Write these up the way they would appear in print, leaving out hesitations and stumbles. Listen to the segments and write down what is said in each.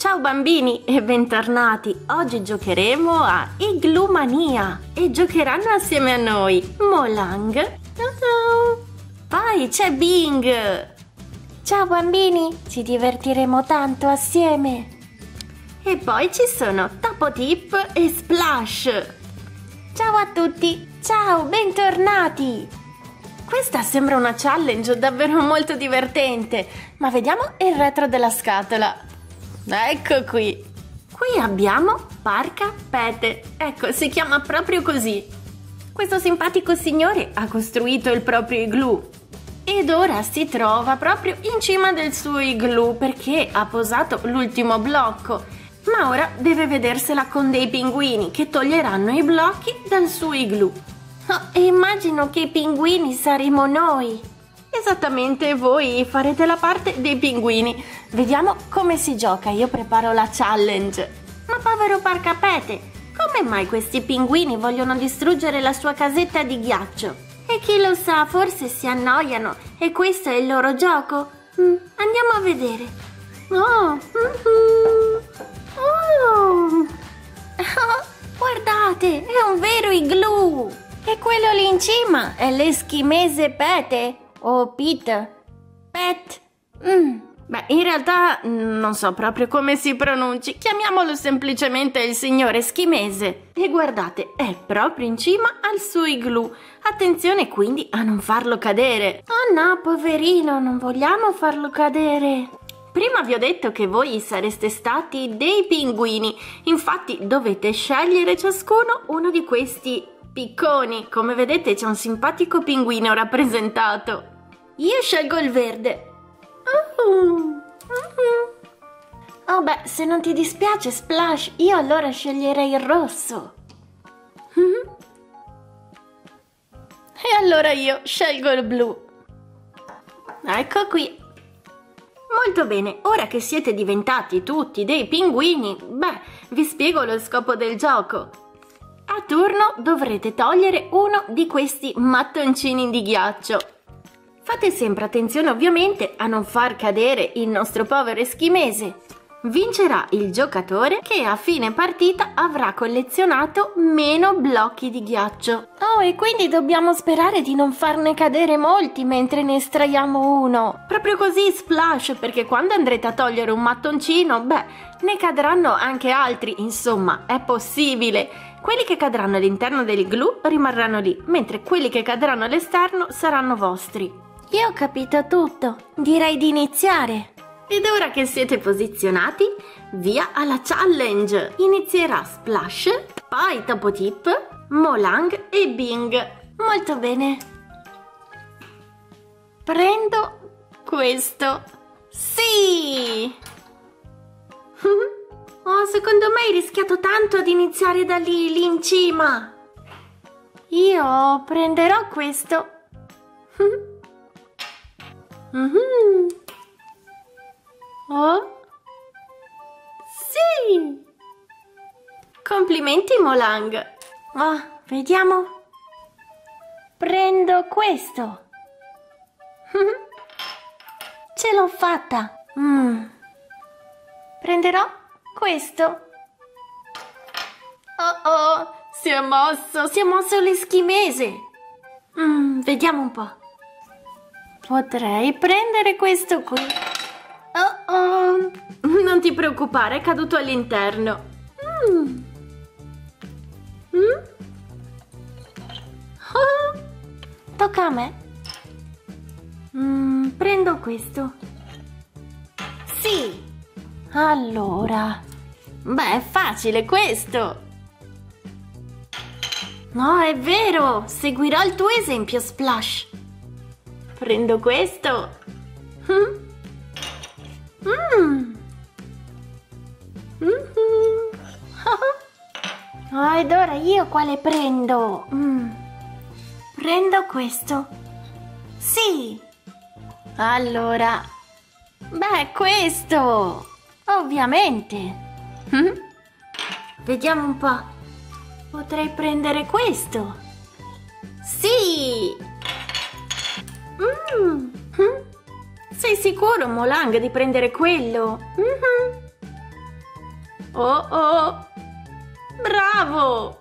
Ciao bambini e bentornati! Oggi giocheremo a Iglumania e giocheranno assieme a noi Molang. Poi c'è Bing. Ciao bambini, ci divertiremo tanto assieme. E poi ci sono Tapotip e Splash. Ciao a tutti, ciao, bentornati. Questa sembra una challenge davvero molto divertente, ma vediamo il retro della scatola. Ecco qui. Qui abbiamo Parca Pete. Ecco, si chiama proprio così. Questo simpatico signore ha costruito il proprio igloo ed ora si trova proprio in cima del suo igloo perché ha posato l'ultimo blocco, ma ora deve vedersela con dei pinguini che toglieranno i blocchi dal suo igloo. Oh, e immagino che i pinguini saremo noi. Esattamente, voi farete la parte dei pinguini. Vediamo come si gioca, io preparo la challenge. Ma povero Parcapete, come mai questi pinguini vogliono distruggere la sua casetta di ghiaccio? E chi lo sa, forse si annoiano e questo è il loro gioco? Andiamo a vedere. Oh, guardate, è un vero igloo. E quello lì in cima è l'eschimese Pete o Pete. Pet. Beh, in realtà non so proprio come si pronunci. Chiamiamolo semplicemente il signore eschimese. E guardate, è proprio in cima al suo igloo. Attenzione quindi a non farlo cadere. Oh no, poverino, non vogliamo farlo cadere. Prima vi ho detto che voi sareste stati dei pinguini. Infatti dovete scegliere ciascuno uno di questi picconi. Come vedete c'è un simpatico pinguino rappresentato. Io scelgo il verde. Oh beh, se non ti dispiace Splash, io allora sceglierei il rosso. E allora io scelgo il blu. Ecco qui. Molto bene, ora che siete diventati tutti dei pinguini, beh, vi spiego lo scopo del gioco. A turno dovrete togliere uno di questi mattoncini di ghiaccio. Fate sempre attenzione ovviamente a non far cadere il nostro povero eschimese. Vincerà il giocatore che a fine partita avrà collezionato meno blocchi di ghiaccio. Oh, e quindi dobbiamo sperare di non farne cadere molti mentre ne estraiamo uno. Proprio così Splash, perché quando andrete a togliere un mattoncino, beh, ne cadranno anche altri, insomma, è possibile. Quelli che cadranno all'interno del igloo rimarranno lì, mentre quelli che cadranno all'esterno saranno vostri. Io ho capito tutto, direi di iniziare. Ed ora che siete posizionati, via alla challenge! Inizierà Splash, poi Tapotip, Molang e Bing. Molto bene. Prendo questo. Sì! Oh, secondo me hai rischiato tanto ad iniziare da lì in cima. Io prenderò questo. Oh? Sì! Complimenti Molang! Oh, vediamo. Prendo questo. Ce l'ho fatta. Prenderò questo. Oh, si è mosso l'eschimese. Vediamo un po'. Potrei prendere questo qui. Non ti preoccupare, è caduto all'interno. Tocca a me. Prendo questo. Sì. Allora. Beh, è facile questo. No, è vero. Seguirò il tuo esempio, Splash. Prendo questo. Oh, ed ora io quale prendo? Prendo questo. Sì. Allora, beh, questo. Ovviamente. Vediamo un po'. Potrei prendere questo. Sì. Sei sicuro, Molang, di prendere quello? Oh oh! Bravo!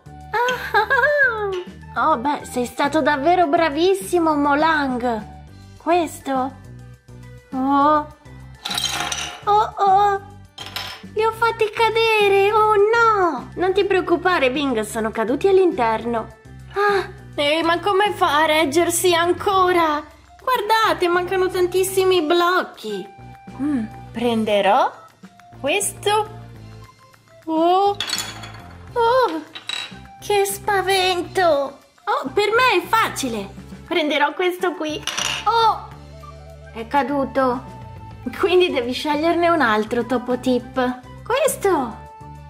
Oh beh, sei stato davvero bravissimo, Molang. Questo? Oh! Oh oh! Li ho fatti cadere! Oh no! Non ti preoccupare, Bing, sono caduti all'interno. Ah! Ma come fa a reggersi ancora? Guardate, mancano tantissimi blocchi. Prenderò questo. Oh, oh, Che spavento! oh, per me è facile. Prenderò questo qui. Oh! È caduto. Quindi devi sceglierne un altro, Topo Tip. Questo!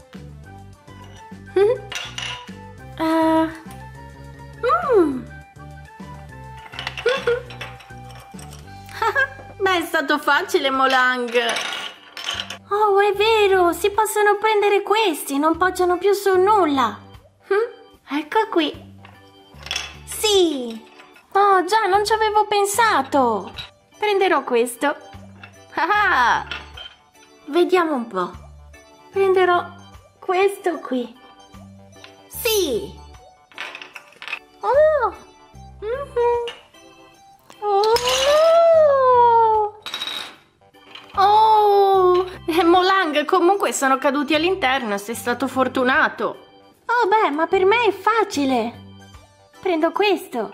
Beh, è stato facile, Molang. Oh, è vero! Si possono prendere questi, non poggiano più su nulla. Ecco qui. Sì! Oh, già, non ci avevo pensato. Prenderò questo. Ah! Vediamo un po'. Prenderò questo qui. Sì! Oh! Oh! Molang, comunque sono caduti all'interno, sei stato fortunato. Oh, beh, ma per me è facile. Prendo questo.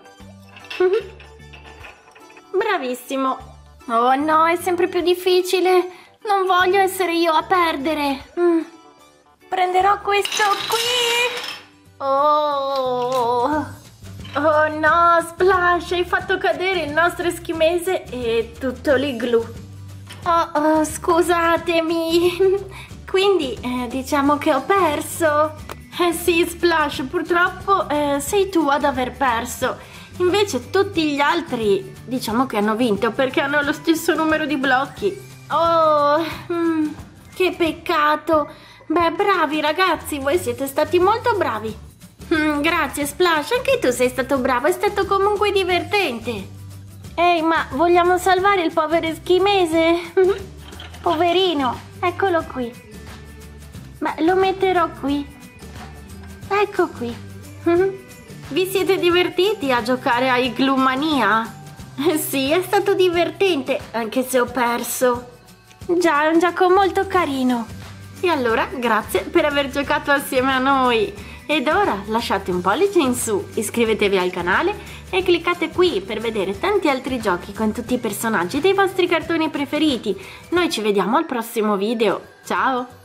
Bravissimo. Oh no, è sempre più difficile. Non voglio essere io a perdere. Prenderò questo qui. Oh! Oh no, Splash, hai fatto cadere il nostro eschimese e tutto l'igloo. Oh, scusatemi. Quindi, diciamo che ho perso. Sì, Splash, purtroppo sei tu ad aver perso. Invece tutti gli altri, diciamo che hanno vinto perché hanno lo stesso numero di blocchi. Oh, che peccato. Beh, bravi ragazzi, voi siete stati molto bravi. Grazie Splash, anche tu sei stato bravo, è stato comunque divertente. Ehi, ma vogliamo salvare il povero eschimese? Poverino, eccolo qui. Ma lo metterò qui. Ecco qui. Vi siete divertiti a giocare a Igloo Mania? Sì, è stato divertente, anche se ho perso. Già, è un gioco molto carino. E allora, grazie per aver giocato assieme a noi. Ed ora lasciate un pollice in su, iscrivetevi al canale e cliccate qui per vedere tanti altri giochi con tutti i personaggi dei vostri cartoni preferiti. Noi ci vediamo al prossimo video. Ciao!